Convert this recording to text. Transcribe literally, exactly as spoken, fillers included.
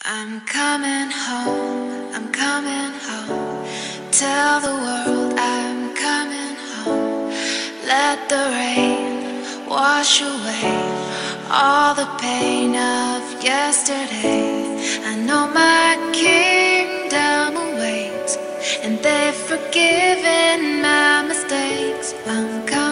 I'm coming home, I'm coming home. Tell the world I'm coming home. Let the rain wash away all the pain of yesterday. I know my kingdom awaits, and they've forgiven my mistakes. I'm coming